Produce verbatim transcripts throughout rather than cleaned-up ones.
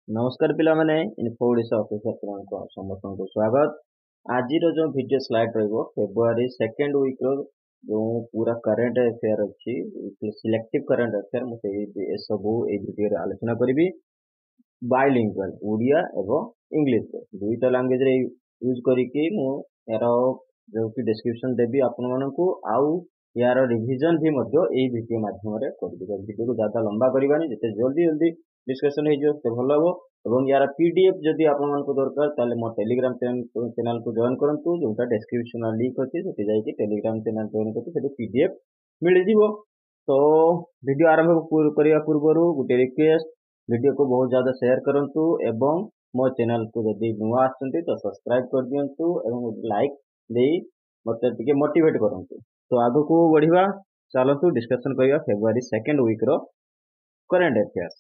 नमस्कार पिला माने इनफो ओडिशा ऑफिसर को समस्त को स्वागत। आज जो वीडियो स्लाइड रहिबो फेब्रुआरी सेकंड वीक रो जो पूरा करंट अफेयर अछि सिलेक्टिव करंट अफेयर मु ए सब ए वीडियो रे आलोचना करिवि। बाइलिंगुअल ओडिया एवं इंग्लिश दुईटा लैंग्वेज रे यूज करिकि मु यार जो कि डिस्क्रिप्शन देबी आपन मानकू आउ यार रिवीजन भी मध्य ए वीडियो माध्यम रे करबी। वीडियो को ज्यादा लंबा करबानी जते जल्दी जल्दी डिस्कशन हो जो भल हम और यार पीडीएफ जदि आपको दरकार ताले मो टेलीग्राम चैनल को जॉइन करंतु जोटा डिस्क्रिप्शन लिंक अछि सेति जाई टेलीग्राम चैनल जॉइन करते सेति पीडीएफ मिल जिवो। तो वीडियो आरंभ करिया पूर्वरु गुटे रिक्वेस्ट वीडियो को बहुत ज्यादा शेयर करंतु एवं मो चैनल को जदि नुआ आछंती तो सब्सक्राइब कर दियंतु एवं लाइक देई मते टिके मोटिवेट करंतु। तो आगो को बढ़िबा चलंतु डिस्कशन करिया फेब्रुआरी सेकंड वीक रो current affairs.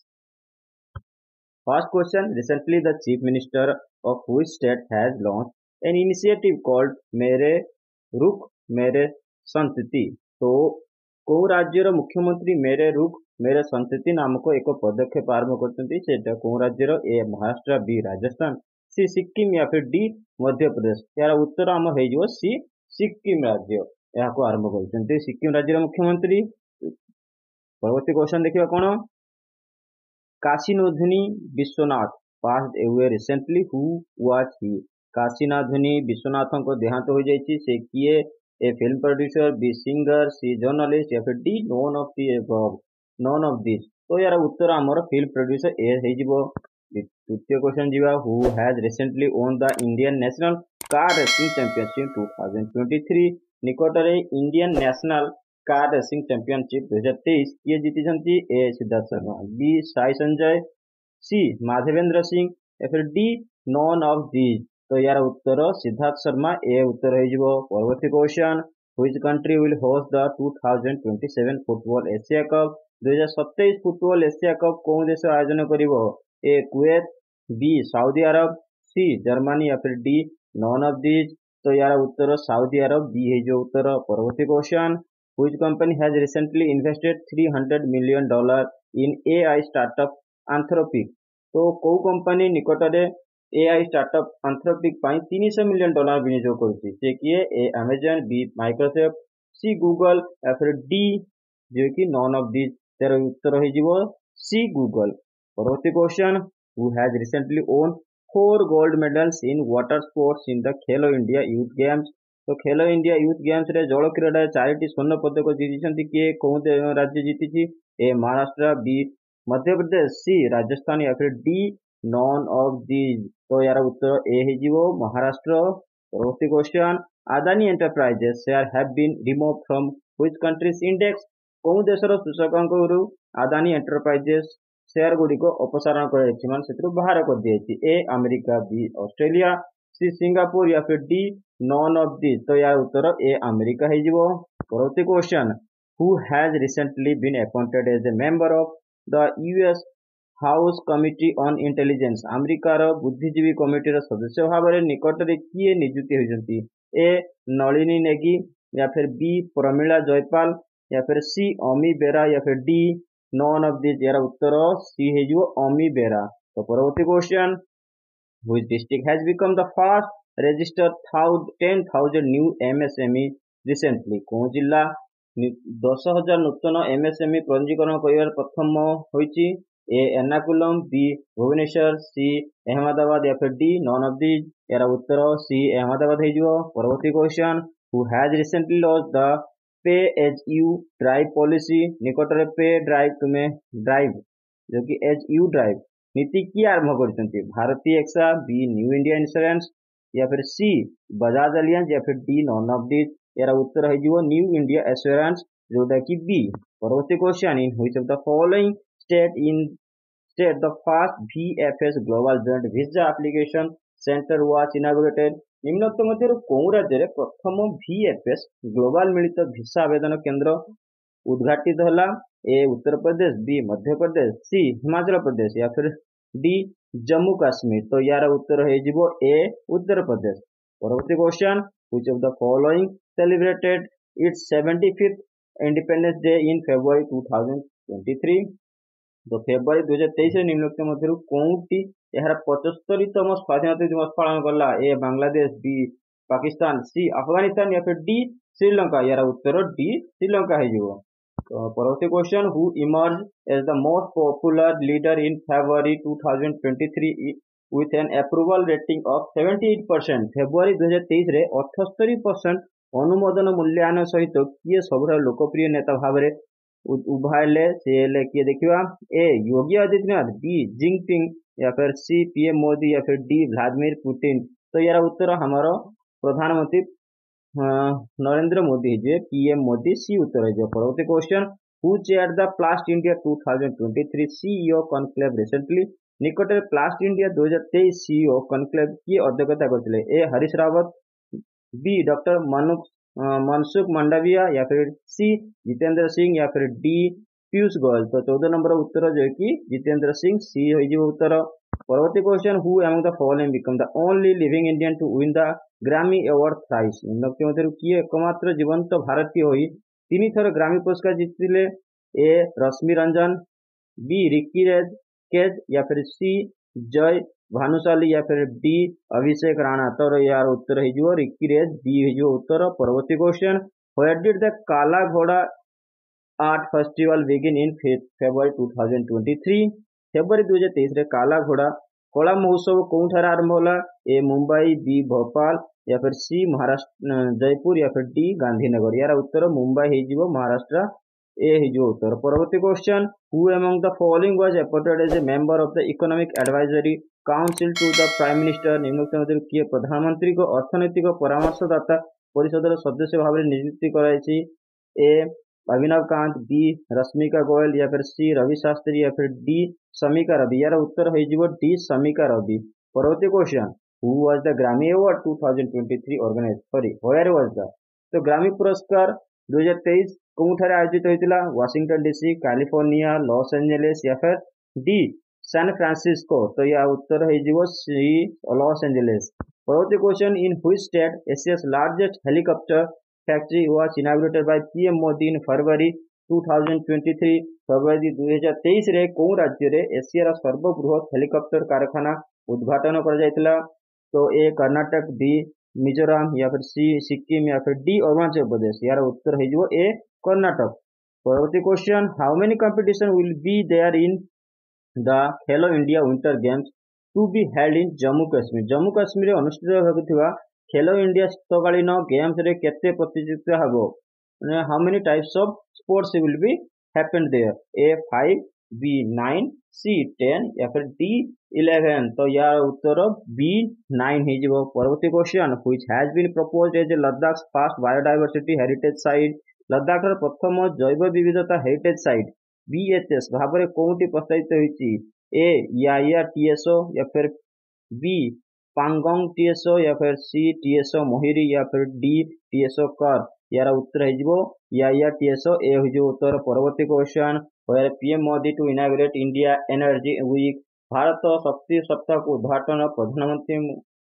First question, recently the Chief Minister of which state has launched an initiative called मेरे रुख मेरे संतति। तो को राज्यर मुख्यमंत्री मेरे रुख मेरे संतति नामक एक पदक्षेप आरंभ करते सेटा को राज्यर A Maharashtra, B Rajasthan, C Sikkim या फिर डी मध्य प्रदेश। यार उत्तर आम हो सी सिक्किम राज्य यहाँ आरंभ करते सिक्किम राज्यर मुख्यमंत्री। परवर्ती क्वेश्चन देखिए कौन काशीनाथनी Vishwanath passed away recently. Who was he? काशीनाथनी Vishwanath को देहांत हो जाइए से किए A film producer, B singer, C journalist या फिर D none of the above none of this. तो यार उत्तर आमर फिल्म प्रोड्यूसर ए हो। तृतीय क्वेश्चन जीवा who has recently won the Indian national car racing championship two thousand twenty three. निकटरे Indian national car racing championship दो हजार तेईस किए जीति A Siddharth Sharma, B Sai Sanjay, C Madhavendra Singh या फिर डी नॉन ऑफ दीज। तो यार उत्तर सिद्धार्थ शर्मा ए उत्तर हो। परवर्ती question which country will host the two thousand twenty seven football Asia cup. दो हजार सत्ताईस फुटबॉल एशिया कप कौन देश आयोजन करिवो? A Kuwait, B Saudi Arabia, C Germany या फिर डी नॉन ऑफ दीज। तो यार उत्तर सऊदी अरब बी है जो उत्तर। परवर्ती question which company has recently invested three hundred million dollar in A I startup Anthropic। तो को कंपनी निकटरे ए आई स्टार्टअप Anthropic पाई तीन सौ मिलियन डॉलर विनियोग करुछि से किए A Amazon, B Microsoft, C Google या फिर डी जो कि नॉन ऑफ दिस। तेरा उत्तर हो जिवो सी गूगल। परवर्ती question who has recently won four gold medals in water sports in the Khelo India youth games. तो खेलो इंडिया यूथ गेम्स रे जल क्रीड़ा चारिटी स्वर्ण पदक जीति किए कौन राज्य जीति? A Maharashtra, B Madhya Pradesh, C Rajasthan या फिर डी नॉन ऑफ दीज। तो यार उत्तर ए हो महाराष्ट्र। परवर्ती question Adani enterprises share have been remove from which countries index. कौन देशर सूचकांक अदानी एंटरप्राइजेस शेयर गुड़िक अपसारण कर बाहर कर दिए? A America, B Australia, C Singapore या फिर डी नॉन ऑफ दिस। तो यार उत्तर ए अमेरिका हो। परवर्ती question who has recently been appointed as a member of the US house committee on intelligence. अमेरिकार बुद्धिजीवी कमिटी सदस्य भाव में निकट में किए नियुक्ति होती? ए नलिनी नेगी या फिर बी प्रमीला जयपाल या फिर सी अमी बेरा या फिर डी नॉन ऑफ दिस। यार उत्तर सी हो अमी बेरा। तो परवर्ती question which district has become the first registered ten thousand new M S M E recently। कौन जिला दस हजार नूतन एम एस एम इ पंजीकरण कर प्रथम होइछि? A Ernakulam, B Bhubaneswar, C Ahmedabad या फिर डी नॉन ऑफ दीज। यार उत्तर सी अहमदाबाद हो। परवर्ती question who has recently launch the pay as you drive policy. निकटरे पे ड्राइव तुम्हें ड्राइव जो कि एज यू ड्राइव नीति की आरंभ करते? भारतीय AXA, B new India insurance या फिर सी बजाज अलियंस या फिर डी नॉन ऑफ दिस। यार उत्तर हो न्यू इंडिया एश्योरेंस जोटा कि बी। परवर्ती question in which of the following state in state the first VFS global joint visa application centre was inaugurated. निम्नोक्त मध्य कौन राज्य रे प्रथम वीएफएस ग्लोबल मिलित वीसा आवेदन केंद्र उद्घाटित होला? ए उत्तर प्रदेश, बी मध्य प्रदेश, सी हिमाचल प्रदेश या फिर डी जम्मू कश्मीर। तो यार उत्तर हो ए उत्तर प्रदेश। परवर्ती question which of the following celebrated its seventy fifth independence day in February two thousand twenty three. तो फेब्रुआरी दुई हजार तेईस निम्नलिखित मध्य कौटी यार पचस्तरीतम स्वाधीनता दिवस पालन कला? A Bangladesh, B Pakistan, C Afghanistan या फिर डी श्रीलंका? यार उत्तर डी श्रीलंका है। तो परवर्ती question, who emerge as the most popular leader in February two thousand twenty three with an approval rating of seventy eight percent? फेब्रुआरी दुई हजार तेईस अठस्तरी परसेंट अनुमोदन मूल्यांकन सहित किए सब लोकप्रिय नेता भाव में उभारे सी हेले किए? देखा, A Yogi Adityanath, B Jinping या फिर सी पीएम मोदी या फिर डी व्लादिमीर पुतिन? तो यार उत्तर हमारा प्रधानमंत्री नरेंद्र मोदी जो पीएम मोदी, सी उत्तर है। परवर्ती question, who chair the Plast India two thousand twenty three CEO conclave recently? निकट प्लास्ट इंडिया दुई हजार तेईस सीईओ कनक्लेव किए अध्यक्षता करते? A Harish Rawat, B doctor Manu Mansukh Mandaviya या फिर सी जितेंद्र सिंह या फिर डी पीयूष गोयल? तो चौदह नंबर उत्तर जो कि जितेंद्र सिंह, सी हो उत्तर। परवर्ती question, who among the following become the only living Indian to win the Grammy award thrice? निम्नलिखित मध्य किए एकमात्र जीवंत भारतीय होई तीन थर ग्रामी पुरस्कार जीतिले? ए रश्मि रंजन, बी रिकी रेज केज या फिर सी जय भानुशाली या फिर डी अभिषेक राणा? तो यार उत्तर हो रिकी रेज, डी हो उत्तर। परवर्ती question, where did the Kala Ghoda art festival begin in February two thousand twenty three? फेब्रुआरी दुई हजार तेईस काला घोड़ा कला महोत्सव कौन आरंभ होला? ए मुंबई, बी भोपाल या फिर सी महाराष्ट्र जयपुर या फिर डी गांधीनगर? यार उत्तर मुंबई हो महाराष्ट्र, ए हो उत्तर। परवर्ती question, who among the following was appointed as a member of the economic advisory council to the prime minister? निम्नलिखित किए प्रधानमंत्री को अर्थनैतिक परामर्शदाता परिषद सदस्य भाव में नियुक्ति कराई? ए अभिनव कांत, बी रश्मिका गोयल या फिर सी रवि शास्त्री या फिर डी समीका रवि? यार उत्तर हो डी समीका रवि। परवर्ती question, who was the Grammy award two thousand twenty three organize? Sorry where was the? तो ग्रामी पुरस्कार दुई हजार तेईस कौन आयोजित होता? Washington DC, California, Los Angeles या फिर डी सैन फ्रांसिस्को? तो यह उत्तर हो सी लॉस एंजेलिस। परवर्ती question, in which state Asia's largest helicopter factory was inaugurated by PM Modi in February two thousand twenty three? फरवरी दुई हजार तेईस रे कौन राज्य रे एशियार सर्वबृहत हेलिकॉप्टर कारखाना उद्घाटन कर जाइतला? तो ए कर्नाटक, बी मिजोरम या फिर सी सिक्किम या फिर डी अरुणाचल प्रदेश? यार उत्तर हो ए कर्नाटक। परवर्ती question, how many competition will be there in the Khelo India winter games to be held in Jammu Kashmir? Jammu Kashmir अनुष्ठित होगा खेलो इंडिया शीतकालीन गेम्स रे केते प्रतियोगिता हबो? How many types of sports will be happened there? A five, B nine, C ten या फिर D eleven? तो यार उत्तर बी नाइन हो। परवर्ती question, which has been proposed as a Ladakh first biodiversity heritage site? Ladakh प्रथम जैव विविधता हेरिटेज साइट बीएचएस भाव में कौटी प्रस्तावित होती? ए याया टीएसओ या फिर बी पांगोंग टीएसओ या फिर सी टीएसओ मोहिरी या फिर डी टीएसओ कर? यार उत्तर हो याया टीएसओ, ए हो उत्तर। परवर्ती question, where PM Modi to inaugurate India energy week? Bharat शक्ति सप्ताह को उद्घाटन प्रधानमंत्री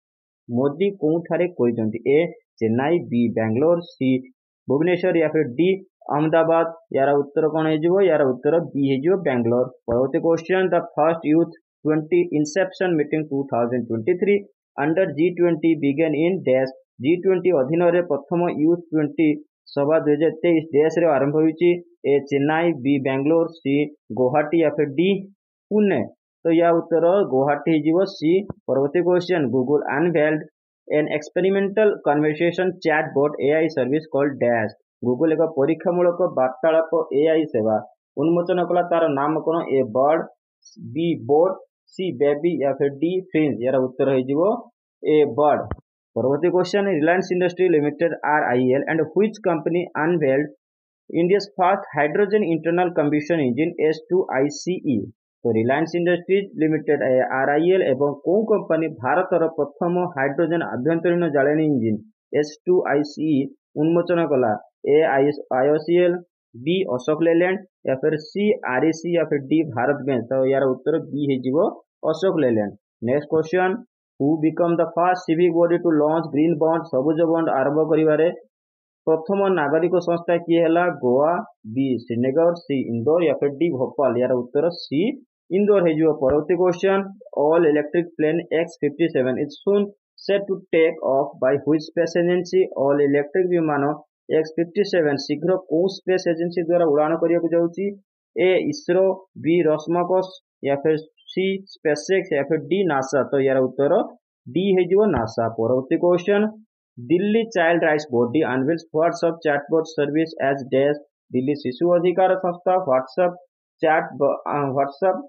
मोदी कौन ठारे कहते? A Chennai, B Bangalore, C Bhubaneswar या फिर डी अहमदाबाद? यार उत्तर कौन हो? यार उत्तर बी हो बेंगलोर। परवर्ती question, the first youth twenty inception meeting two thousand twenty three under G twenty began in dash? G twenty अधीन रे प्रथम यूथ ट्वेंटी सभा दुई हजार तेईस देश रे आरंभ होती? A Chennai, B Bangalore, C Guwahati या फिर डी पुणे? तो यह उत्तर गुवाहाटी हो सी। परवर्ती question, Google unveiled an experimental conversation chatbot AI service called dash? Google एक परीक्षामूलक वार्तालाप एआई सेवा उन्मोचन कला, तार नाम कौन? A bird, B boat, C baby या फिर डी फ्रिंज? यार उत्तर हो ए बर्ड। परवर्ती question, Reliance industry limited RIL and which company unveiled India's first hydrogen internal combustion engine S two I C E? तो रिलायंस इंडस्ट्रीज लिमिटेड आरआईएल एवं कौ company भारतर प्रथम हाइड्रोजन आभ्यंतरीण जाळेनी engine S two I C E उन्मोचन कला? A IOCL, B Ashok Leyland या फिर सी आरईसी या फिर डी भारत बेंच? तो यार उत्तर बी हो Ashok Leyland. Next question, who become the first civic body to launch green bond सबुज बॉन्ड आरंभ करिवारे प्रथम नागरिक संस्था किए है गोवा, बी श्रीनगर, सी इंदौर या फिर डी भोपाल। यार उत्तर सी इंदौर है। परवर्ती question, all electric plane X fifty seven is soon set to take off by which space agency. All electric विमान एक्स फिफ्टी सेवन शीघ्र कौ स्पेस एजेंसी द्वारा उड़ान करने जाऊँगी। ए इसरो, बी रॉसमॉस या फिर सी स्पेसएक्स या फिर डी नासा। तो यार उत्तर डी है नासा। परवर्ती question, Delhi child rights body unveils WhatsApp chatbot service as dash. Delhi शिशु अधिकार संस्था व्हाट्सएप चैट व्हाट्सएप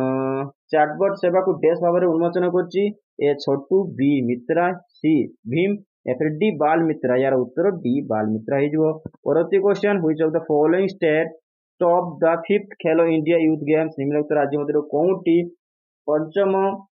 चैटबॉट सेवा को डैश भाव में उन्मोचन कर। ए छोटू, बी मित्रा, सी भीम या फिर डी बाल मित्रा। यार उत्तर डी बाल मित्रा हो। परवर्ती question, which of the following state top the fifth Khelo India youth games. निम्नलिखित राज्य मध्य कौटी पंचम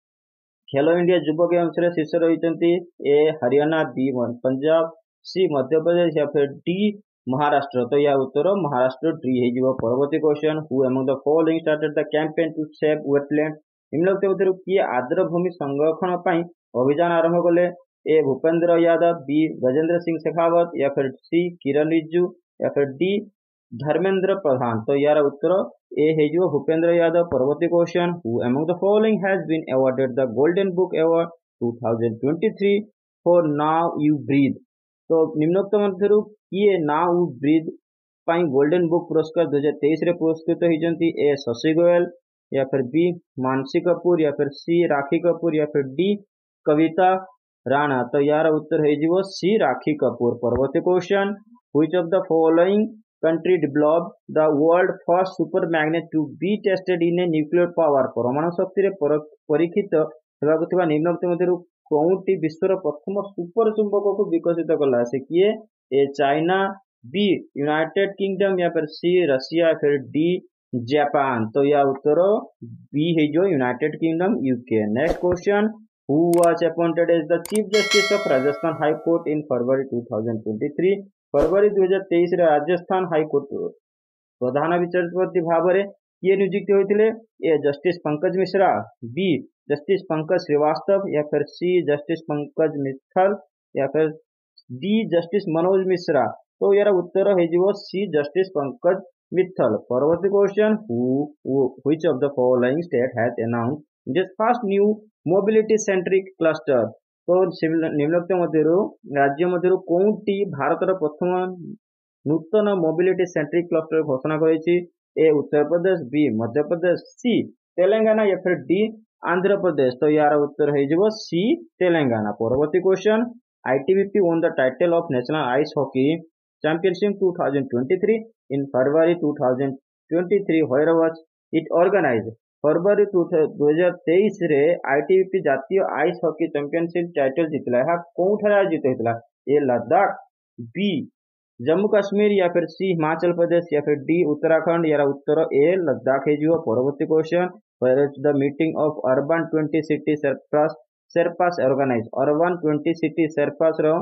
खेलो इंडिया युव गेम्स रे शीर्ष रही। A Haryana, B Punjab, C Madhya Pradesh या फिर डी महाराष्ट्र। तो या उत्तर महाराष्ट्र डी हो। परवर्ती question, who among the following started the campaign to save wetland. निम्नलिखित मध्य किए आर्द्रभूमि संरक्षण पर अभियान आरंभ कले। ए भूपेंद्र यादव, बी गजेंद्र सिंह शेखावत या फिर सी किरण रिजिजू या फिर डी धर्मेंद्र प्रधान। तो यार उत्तर ए है भूपेंद्र यादव। परवर्ती question, who among the following has been awarded the golden book award two thousand twenty three for now you breathe. तो निम्नोक्त मध्य किए नाउ यू ब्रीथ पाई गोल्डन बुक पुरस्कार दो हजार तेईस पुरस्कृत होती। ए शशि गोयल या फिर बी मानसी कपूर या फिर सी राखी कपूर या फिर डी कविता राणा। तो यार उत्तर है सी राखी कपूर। परवर्ती question, which of the following country develop the world first super magnet to be tested in a nuclear power. परमाणु शक्ति परीक्षित होगा निम्नलिखित मध्य कौटी विश्वर प्रथम सुपर चुंबक को विकसित कला। से किए A China, B United Kingdom या फिर सी रशिया या फिर डी जापान। तो यह उत्तर बी है जो United Kingdom UK. Next question, who was appointed as the chief justice of Rajasthan high court in February two thousand twenty three. फरवरी दो हजार तेईस राजस्थान हाई कोर्ट प्रधान विचारपति भाव में किए नियुक्त होते। A justice Pankaj Mishra, B justice Pankaj Shrivastava या फिर सी जस्टिस पंकज मित्तल या फिर डी जस्टिस मनोज मिश्रा। तो यार उत्तर है सी जस्टिस पंकज मित्तल। परवर्ती question, which of the following state has announced this first new mobility centric cluster. तो निम्नलिखित मध्य राज्य मध्य कौटी भारत प्रथम नूतन मोबिलिटी सेंट्रिक क्लस्टर घोषणा करेछि। ए उत्तर प्रदेश, बी मध्य प्रदेश, सी तेलंगाना या फिर डी आंध्र प्रदेश। तो यार उत्तर है सी तेलंगाना। परवर्ती question, ITBP won the title of National Ice Hockey Championship two thousand twenty three in February two thousand twenty three. Where was it organized? फरवरी दो हजार तेईस रे आईटीबीपी जातीय आइस हॉकी चैंपियनशिप टाइटल जीतला है कोठार आयोजित होता। ए लद्दाख, बी जम्मू कश्मीर या फिर सी हिमाचल प्रदेश या फिर डी उत्तराखंड। यार उत्तर ए लद्दाख है जो। परवर्ती question, where is the meeting of urban twenty city sherpas sherpas organize. Urban twenty city sherpas रो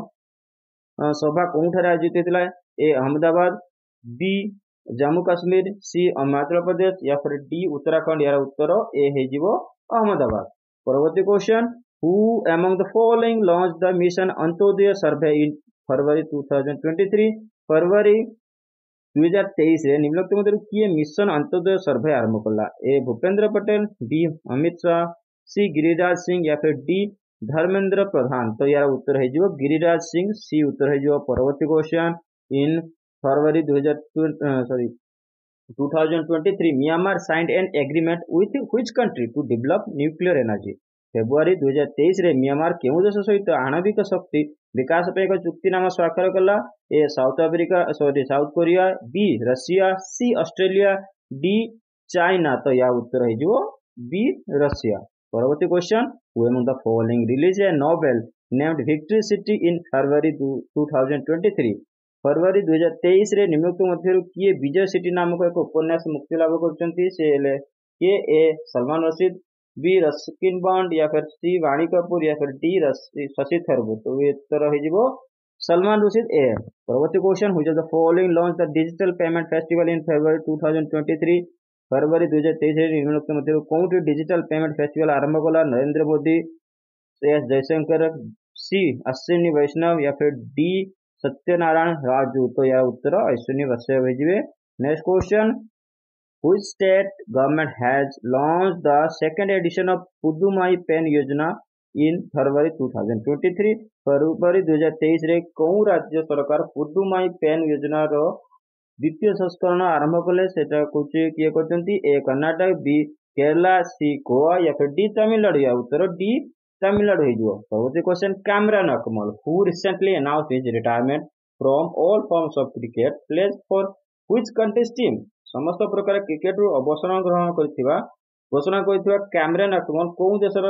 सभा कोठार आयोजित होता। A Ahmedabad, B Jammu Kashmir, C Himachal Pradesh या फिर डी उत्तराखंड। यार उत्तर ए है अहमदाबाद। परवर्ती question, who among the following launch the mission Antyodaya survey in February two thousand twenty three. फरवरी दो हजार तेईस रे निम्नलिखित मध्य किए मिशन अंत्योदय सर्वे आरंभ कला। A Bhupendra Patel, B Amit Shah, C Giriraj Singh या फिर डी धर्मेंद्र प्रधान। तो यार उत्तर है गिरिराज सिंह, सी उत्तर है। परवर्ती क्वेश्चन, इन फरवरी दो हजार sorry two thousand twenty three Myanmar signed an agreement with which country to develop nuclear energy. फेब्रुआरी दो हजार तेईस रे म्यांमार केउं देश सहित आणविक शक्ति विकास पे एक चुक्तिनामा स्वाक्षर कला। A South Africa sorry South Korea, B Russia, C Australia, D China. तो या उत्तर है बी रशिया। परवर्ती question, who among the following release a novel named Victory City in February two thousand twenty three. फरवरी दो हजार तेईस रे निम्नलिखित मध्य किए विजय सिटी नामक एक उपन्यास मुक्ति लाभ करछंती। से हेले के A Salman Rushdie, B Ruskin Bond या फिर सी वाणी कपूर या फिर डी शशि थरूर। तो ये उत्तर है सलमान रशीद ए। परवर्ती question, which of the following launch the digital payment festival in February two thousand twenty three. फरवरी दो हजार तेईस रे निम्नलिखित मध्य कौन डिजिटल पेमेंट फेस्टिवल आरंभ कला। नरेंद्र मोदी, एस जयशंकर, सी अश्विनी वैष्णव या फिर डी सत्यनारायण राजू। तो या उत्तर अश्विनी वैष्णव हो। Next question, which state government has launched the second edition of Pudhumai Penn Yojana in February two thousand twenty three. फरवरी दुई हजार तेईस रे कौ राज्य सरकार पुदुमाई पेन योजना रो द्वितीय संस्करण आरंभ कले सेटा कुछ किए करचंती। A Karnataka, B Kerala, C Goa या फिर डी तमिलनाडु। या उत्तर डी तमिलनाडु हो जिवो। परवर्ती question, Kamran Akmal who recently announced his retirement from all forms of cricket plays for which country's team. समस्त प्रकार क्रिकेट रु अवसर ग्रहण करथिबा घोषणा करथिबा कैमरन अकमल कोउ देशर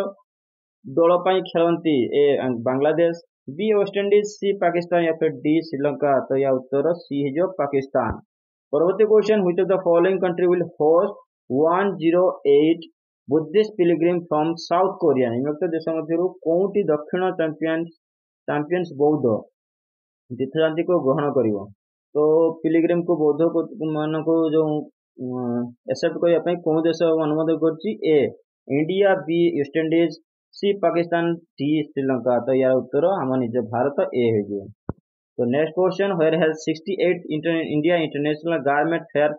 दल पई खेलंती। A Bangladesh, B West Indies, C Pakistan या फिर डी श्रीलंका। तो या उत्तर सी है जो पाकिस्तान। परवर्ती question, which of the following country will host one hundred eight Buddhist pilgrim from South Korea. निम्नलिखित देश मध्यरु कोउटी दक्षिण चैंपियन चैंपियंस बौद्ध तीर्थयात्री को ग्रहण करिवो। तो पिलग्रिम को बौद्ध को मान को जो एक्सेप्ट करने पे कौन देश अनुमोदन करछि। A India, B West Indies, C Pakistan, D Sri Lanka. तो यार उत्तर हम निज भारत ए हो। तो next question, where has sixty eight India International Garment Fair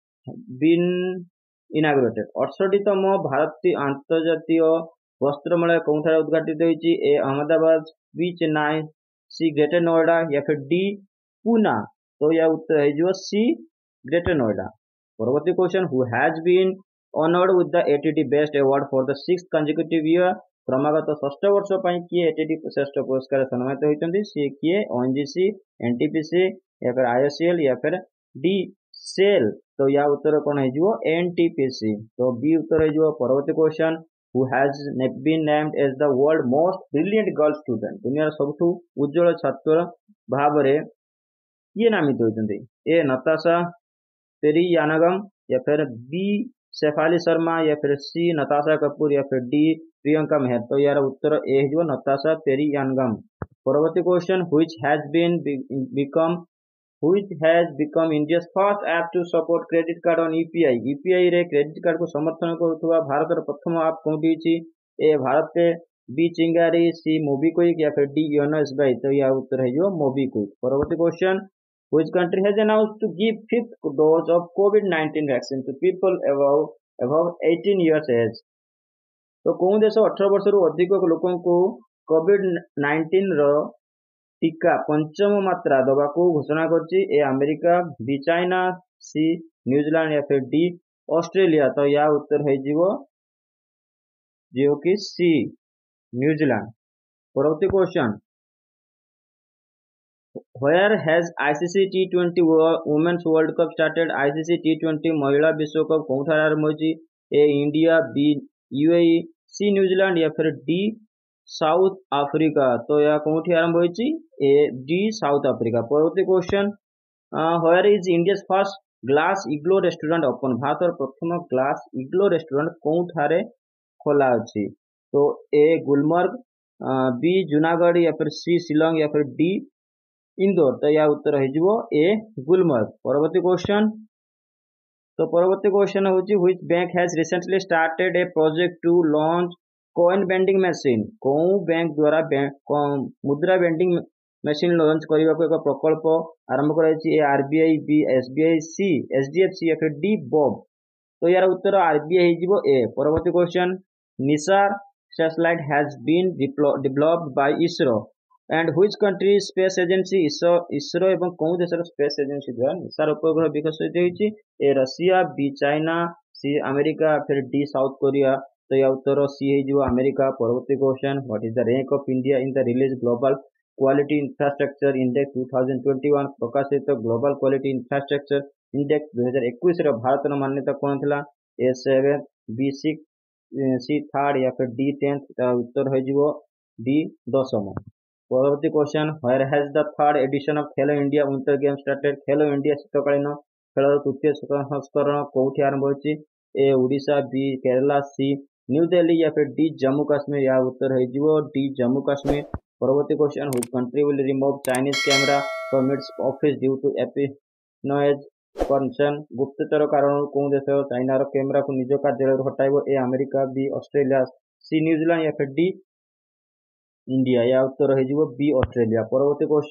been inaugurated. अड़सठतम भारतीय अंतर्जातीय वस्त्र मेला कौन उद्घाटित होती। A Ahmedabad, B Chennai, C Greater Noida या फिर डी पूना। तो यह उत्तर है सी ग्रेटर नोएडा। परवर्ती question, who has been honoured with the ATD best award for the sixth consecutive year. क्रमागत षष्ठ वर्ष पर किए एटीडी श्रेष्ठ पुरस्कार सम्मानित होती। सी किए ओएनजीसी, एनटीपीसी या फिर आईएसएल या फिर डी सेल। तो या उत्तर कौन है एनटीपीसी। तो बी उत्तर है। परवर्ती question, who has been named as the world most brilliant girl student. दुनिया सबुठ उज्जवल छात्र भाव में किए नामित होती। ए नताशा पेरियानगम या फिर बी शेफाली शर्मा या फिर सी नताशा कपूर या फिर डी प्रियंका मेहर। तो यार उत्तर ए है नताशा पेरियानगम। परवर्ती question, which has been become which has become India's first app to support credit card on U P I। U P I रे क्रेडिट कार्ड को समर्थन करुवा भारत प्रथम आप कौन दी। ए भारत पे, बी चिंगारी, सी मोबिक्विक या फिर डी योनो एसबीआई। तो यह उत्तर है जो मोबिक्विक। परवर्ती question, which country has announced to give fifth dose of COVID nineteen vaccine to people above above eighteen years age। तो कौन देश अठारह वर्ष रु अधिक लोकों को कोविड नाइनटीन रो टीका पंचम मात्रा दबा को घोषणा करछि। A America, B China, C New Zealand या फिर डी ऑस्ट्रेलिया। तो या उत्तर है जीवो जो कि सी न्यूजीलैंड। परवर्ती question, where has ICC T twenty women's World Cup started. ICC T twenty महिला विश्व कप कौन आरंभ होछि। A India, B UAE, C New Zealand या फिर डी साउथ अफ्रीका। तो यह कौन आरंभ होछि। ए डी साउथ अफ्रीका। परवर्ती question, where is India's first glass igloo restaurant open. Bharat प्रथम ग्लास इग्लो रेस्टोरेंट कौन ठारे खोला अछि। तो ए गुलमर्ग, बी जूनागढ़ या फिर सी शिलोंग या फिर डी इंदौर। तो यह उत्तर है ए गुलमर्ग। परवर्ती क्वेश्चन, तो परवर्ती क्वेश्चन होछि, which bank has recently started a project to launch coin vending machine. कौ बैंक द्वारा मुद्रा बेंडिंग मशीन लॉन्च करने को एक प्रकल्प आरंभ कराई। A RBI, B SBI, C HDFC या फिर डी बॉब। तो यार उत्तर आरबीआई हो ए। परवर्ती question, NISAR satellite has been developed by ISRO and which country space agency. ISRO एवं कौ देशर स्पेस एजेंसी द्वारा निसार उपग्रह विकसित होती। A Russia, B China, C America फिर डी साउथ कोरिया। तो यह उत्तर सी है अमेरिका। परवर्ती question, what is the rank of India in the release global quality infrastructure index two thousand twenty one. प्रकाशित ग्लोबल क्वालिटी इंफ्रास्ट्रक्चर इंडेक्स दुई हजार इक्कीस भारत मान्यता कौन था। A seven, B six, C third या फिर डी टेन्थ। उत्तर हो डी दशम। परवर्ती question, where has the third edition of Khelo India winter game started. Khelo India शीतकालीन खेल तृतीय संस्करण कौटी आरंभ होछि। A Odisha, B Kerala, C New Delhi या फिर डी जम्मू काश्मीर। यह उत्तर है डी जम्मू काश्मीर। परवर्ती question, which country will remove Chinese camera from its office due to espionage concern. गुप्तचर कारण कौन देश चाइना कैमरा को निज कार्यालय हटाइबो। A America, B Australia, C New Zealand या फिर डी इंडिया। या उत्तर है बी ऑस्ट्रेलिया। परवर्ती question,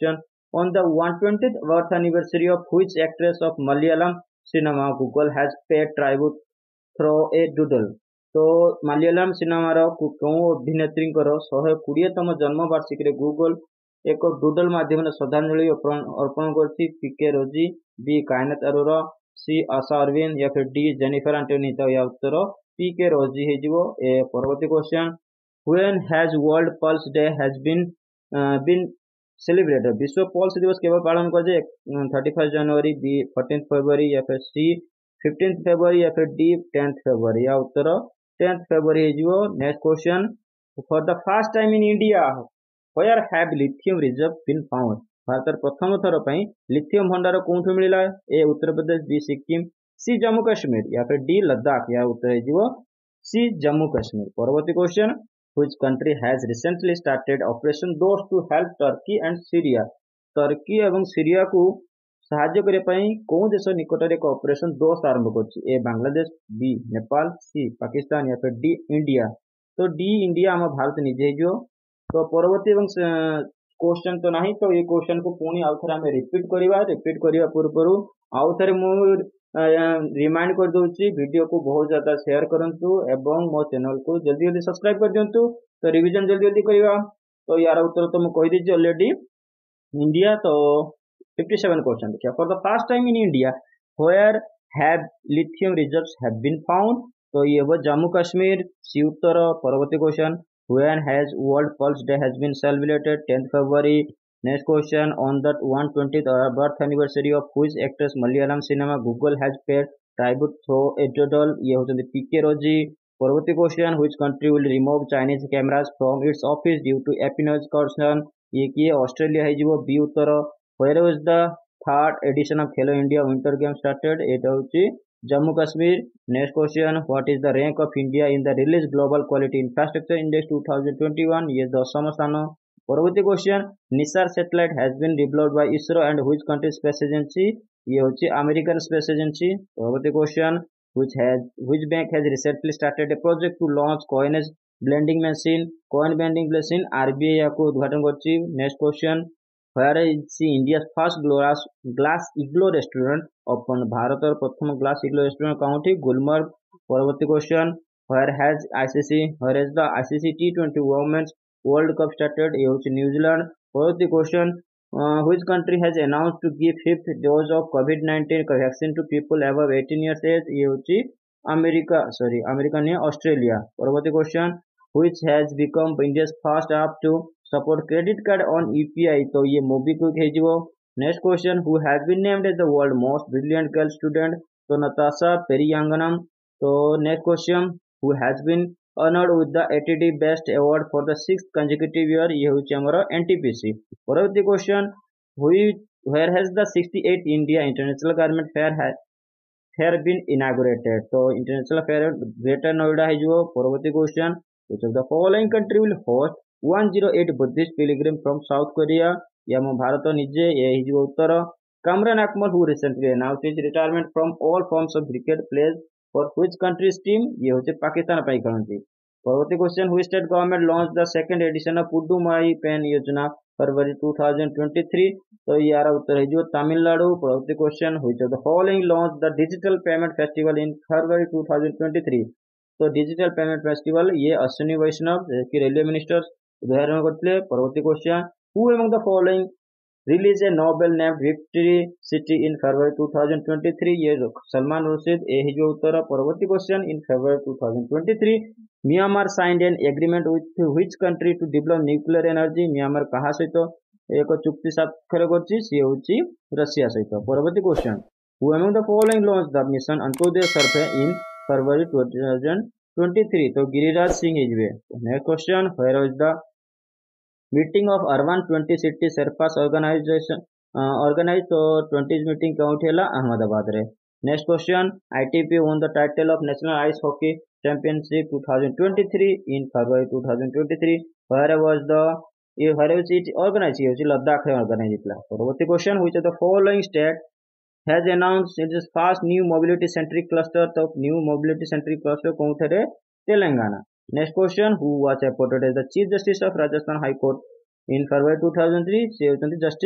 On the one hundred twentieth birth anniversary of which actress of Malayalam cinema Google has paid tribute through a doodle? तो मलयालम सिनेमार कौ अभिनेत्रींकर शहे कोड़ेतम जन्मवार्षिकी Google एक डुडल माध्यम श्रद्धांजलि अर्पण कर पीके रोजी, बी कायनात अरोरा, सी आशा अरविंद या फिर डी जेनिफर एंटोनी। तो या उत्तर पीके रोजी हो। ए परवर्ती question, when has World Pulse Day has been been celebrated? विश्व पल्स दिवस केवल पालन कर thirty first January, B fourteen February या फिर सी फिफ्टीन फरवरी या फिर डी टेंथ फरवरी। या उत्तर टेंथ फरवरी हो। Next question, for the first time in India where have lithium reserve been found? भारत प्रथम थर पर लिथियम भंडार कौन मिला? A Uttar Pradesh, B Sikkim, C Jammu Kashmir या फिर डी लद्दाख। या उत्तर हो सी जम्मू कश्मीर। परवर्ती question, which country has recently started operation doors to help Turkey and Syria? Turkey एवं सीरिया को साहाय्य करने पाई कौन देश निकट में एक ऑपरेशन दोस्त आरंभ कर? A Bangladesh, B Nepal, C Pakistan या फिर डी इंडिया। तो डी इंडिया आम भारत निजे जो। तो परवर्ती क्वेश्चन तो नहीं, तो ये क्वेश्चन को पुणी आउ थे आम रिपीट करवा। रिपीट करने पूर्व आउ थे मु रिमाइंड कर दूसरी, वीडियो को बहुत ज्यादा शेयर करंतु एवं मो चैनल को जल्दी जल्दी सब्सक्राइब कर दिंतु। तो रिवीजन जल्दी जल्दी करवा। तो यार उत्तर तो मुझे कही ऑलरेडी इंडिया। तो फिफ्टी सेवन क्वेश्चन देखिए, for the first time in India where have lithium reserves have been found? तो ये वो जम्मू कश्मीर, सी उत्तर। परवर्ती question, when has World Pulse Day has been celebrated? Tenth February. Next question, on the one hundred twentieth birth anniversary of which actress Malayalam cinema Google has paid tribute through a doodle? ये होते पीके रोजी। परवर्ती question, which country will remove Chinese cameras from its office due to espionage concern? ये किए Australia है जो, B उत्तर। Where was the third edition of Khelo India Winter Games started? एटा होची Jammu Kashmir. Next question, what is the rank of India in the released Global Quality Infrastructure Index twenty twenty-one? ये दसम स्थान। परवर्ती question, NISAR satellite has been developed by ISRO and which country space agency? ये होची American space agency. परवर्ती question, which has which bank has recently started a project to launch coinage blending machine? Coin blending machine RBI या को उद्घाटन करची। Next question, where is C India first glass glass igloo restaurant open? Bharat और प्रथम glass igloo restaurant काउंटी गुलमर्ग। परवर्ती question, where has ICC where is the ICC T twenty women's World Cup started? ये होची न्यूजीलैंड। परवर्ती question, which country has announced to give fifth dose of COVID nineteen vaccine to people above eighteen years age? ये होची America, sorry America नहीं, Australia. परवर्ती question, which has become India's first app to support credit card on UPI? तो ये MobiKwik है जो। Next question, who has been named as the world most brilliant girl student? तो नताशा पेरियांगनम। तो next question, who has been honored with the A T D Best Award for the sixth consecutive year? ये होची हमारा N T P C। परवर्ती question, where has the sixty-eighth India International Garment Fair fair been inaugurated? तो international fair Greater Noida है जो। परवर्ती question, which of the following country will host one hundred eight Buddhist pilgrim from South Korea? या हम भारत निजे, ये ही जो उत्तर। Kamran Akmal who recently announced his retirement from all forms of cricket plays for which country's team? ये होचे पाकिस्तान पाई खेलती। परवर्ती question, which state government launched the second edition of Pudhumai Penn Yojana February twenty twenty-three? तो यार उत्तर है जो तमिलनाडु। परवर्ती question, which of the following launched the digital payment festival in February twenty twenty-three? तो डिजिटल पेमेंट फेस्टिवल ये अश्विनी वैष्णव की रेलवे मिनिस्टर उद्घाटन करते। परवर्ती question, who among the following release a novel named Victory City in February twenty twenty-three? ये सलमान रुशीद, ए ही जो उत्तर। परवर्ती question, in February twenty twenty-three Myanmar signed an agreement with which country to develop nuclear energy? Myanmar कहा सहित एक चुक्ति स्वाक्षर करछि? सी होछि Russia सहित। परवर्ती question, who among the following launched the mission Antyodaya Survey in February twenty twenty-three? तो गिरिराज सिंह इजवे। Next question, where is the meeting of urban twenty city sherpas organisation organise? तो ट्वेंटी मीटिंग काउंटी है अहमदाबाद रे। Next question, ITP won the title of National Ice Hockey Championship twenty twenty-three in February twenty twenty-three? where was the where was it organized? ये होची लद्दाख रे organise इतला। परवर्ती question, which of the following state has announced its first new mobility centric cluster? तो new mobility centric cluster कौन थे? Telangana. Next question, who was appointed as the Chief Justice of Rajasthan High Court in February two thousand three? से होते justice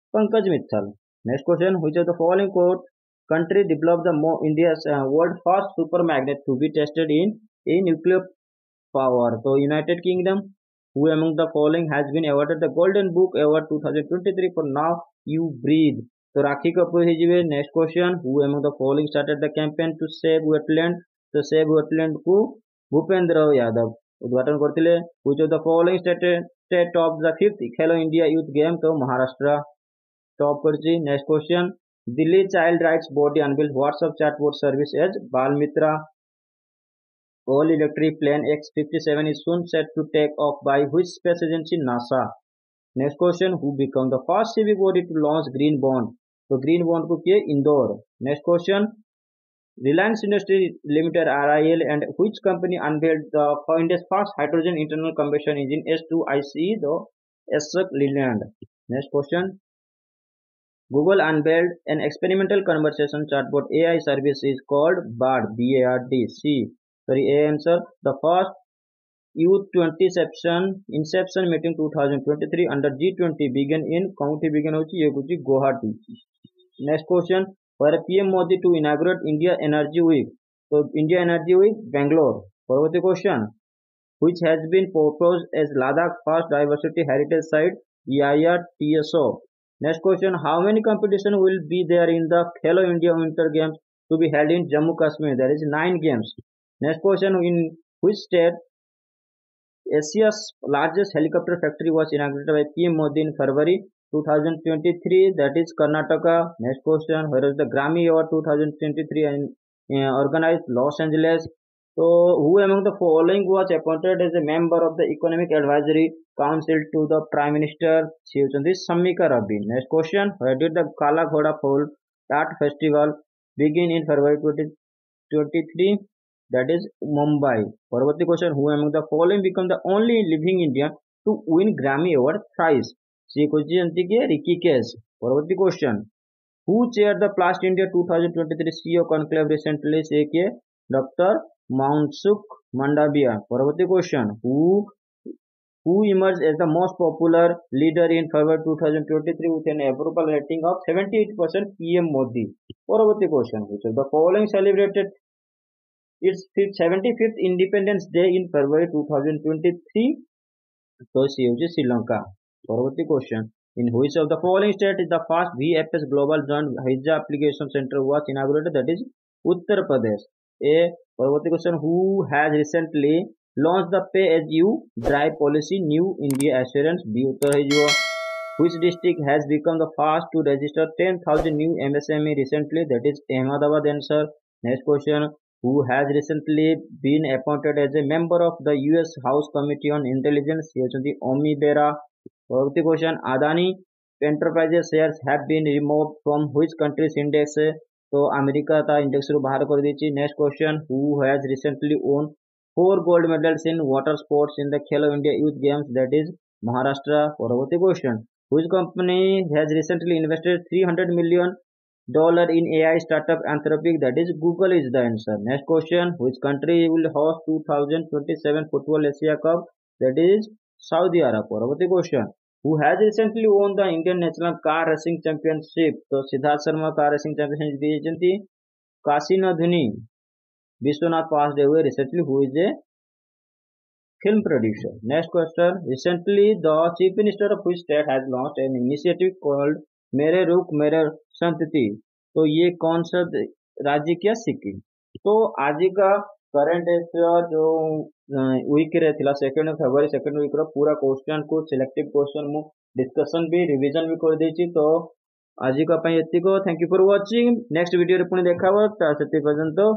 Pankaj Mittal. Next question, which of the following quote country developed the more India's uh, world first super magnet to be tested in a nuclear power? So United Kingdom. Who among the following has been awarded the Golden Book Award twenty twenty-three for Now You Breathe? So Rakhi Kapoor is next question. Who among the following started the campaign to save wetland? So save wetland को भूपेंद्र यादव उद्घाटन करते। Which of the following state state of the fifth Khelo India Youth Game? तो Maharashtra top करची। Next question, Delhi child rights body unveiled WhatsApp chatbot service as Baalmitra. All electric plane X fifty-seven is soon set to take off by which space agency? NASA. Next question, who become the first civic body to launch green bond? तो green bond को किए Indore. Next question, Reliance Industries Limited R I L and which company unveiled the India's first hydrogen internal combustion engine S two I C E? The Ashok Leyland. Next question, Google unveiled an experimental conversation chatbot A I service is called Bard. B A R D. C. Sorry, A answer. The first Youth twenty inception inception meeting twenty twenty-three under G twenty began in county began होची ये कुछ Guwahati. Next question, for P M Modi to inaugurate India Energy Week? So India Energy Week Bangalore. परवर्ती question, which has been proposed as Ladakh first diversity heritage site? E I R T S O. Next question, how many competition will be there in the Khelo India Winter Games to be held in Jammu Kashmir? There is nine games. Next question, in which state Asia's largest helicopter factory was inaugurated by P M Modi in February twenty twenty-three? That is Karnataka. Next question, where is the Grammy Award twenty twenty-three and uh, organized Los Angeles? So who among the following was appointed as a member of the Economic Advisory Council to the Prime Minister? She was Samika Rabi. Next question, where did the Kala Ghoda Foal Art Festival begin in February twenty twenty-three? That is Mumbai. Parvati question, who among the following become the only living Indian to win Grammy Award thrice? She Kujanti ke Ricky Case. Parvati question, who chaired the Plast India twenty twenty-three C E O conclave recently? Say ke Doctor Mounsuk Mandavia. Parvati question, who who emerged as the most popular leader in February twenty twenty-three with an approval rating of seventy-eight percent? P M Modi. Parvati question, which of the following celebrated its seventy-fifth Independence Day in February twenty twenty-three? So she is Sri Lanka. Parvati question, in which of the following state is the first V F S Global Joint Visa Application Center was inaugurated? That is Uttar Pradesh. A. Parvati question, who has recently launched the Pay As You Drive policy New India Assurance? B. Uttar Pradesh. Which district has become the first to register ten thousand new M S M E recently? That is Ahmedabad answer. Next question, who has recently been appointed as a member of the U S House Committee on Intelligence? Omi Bera. Parvati question, Adani Enterprises shares have been removed from which country's index? So America ta index ru bahar kar dichi. Next question, who has recently won four gold medals in water sports in the Khelo India Youth Games? That is Maharashtra. Parvati question, which company has recently invested three hundred million dollar in A I startup Anthropic? That is Google is the answer. Next question, which country will host twenty twenty-seven Football Asia Cup? That is Saudi Arabia. Parvati question, who has recently won the Indian National Car Racing Championship? So Siddharth Sharma Car Racing Championship diyanti Kasinadhuni Vishwanath passed away recently, who is a film producer. Next question, recently the Chief Minister of which state has launched an initiative called मेरे रुख मेरे संतति? तो ये कौन सा राज्य क्या? सिक्किम। तो आज का करंट अफेयर जो वीक रहता सेकेंड फेब्रुआरी सेकेंड वीक पूरा क्वेश्चन को सिलेक्टिव क्वेश्चन मु डिस्कशन भी रिवीजन भी कर देछि। तो आज का एतिक। Thank you for watching. Next video रे पुणी देखा से पर्यंत